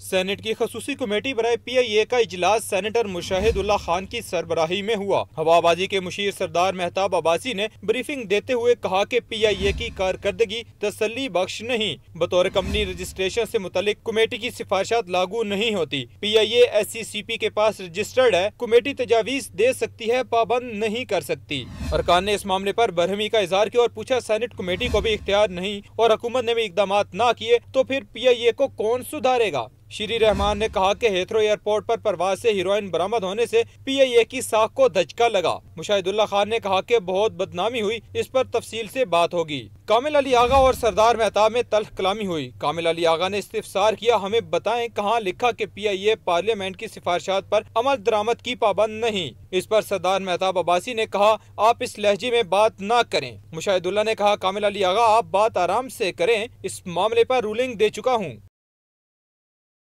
Senate की खसूसी committee बराए PIA का इजलास सेनेटर मुशाहिदुल्लाह खान की सरबराही में हुआ। हवाबाजी के मुशीर सरदार मेहताब अब्बासी ने ब्रीफिंग देते हुए कहा कि PIA की कारकर्दगी तसल्ली बख्श नहीं। बतौर कंपनी रजिस्ट्रेशन से मुतल्लिक कमेटी की सिफारिशात लागू नहीं होती। PIA SCCP के पास रजिस्टर्ड है। कमेटी तजावीज दे सकती है, पाबंद नहीं कर सकती। अरकान ने इस मामले पर बरहमी का इजहार किया और पूछा, सेनेट कमेटी को भी इख्तियार नहीं और हुकूमत ने भी इकदाम न किए तो फिर PIA को कौन सुधारेगा। श्री रहमान ने कहा कि हेथरो एयरपोर्ट पर परवाज से हीरोइन बरामद होने से PIA की साख को धचका लगा। मुशाहिदुल्लाह खान ने कहा कि बहुत बदनामी हुई, इस पर तफसील से बात होगी। कामिल अली आगा और सरदार मेहताब में तल्ख कलामी हुई। कामिल अली आगा ने इस्तिफसार किया, हमें बताएं कहाँ लिखा कि PIA पार्लियामेंट की सिफारिशात पर अमल दरामद की पाबंद नहीं। इस पर सरदार मेहताब अब्बासी ने कहा, आप इस लहजे में बात न करें। मुशाहिदुल्लाह ने कहा, कामिल अली आगा आप बात आराम से करें, इस मामले पर रूलिंग दे चुका हूँ।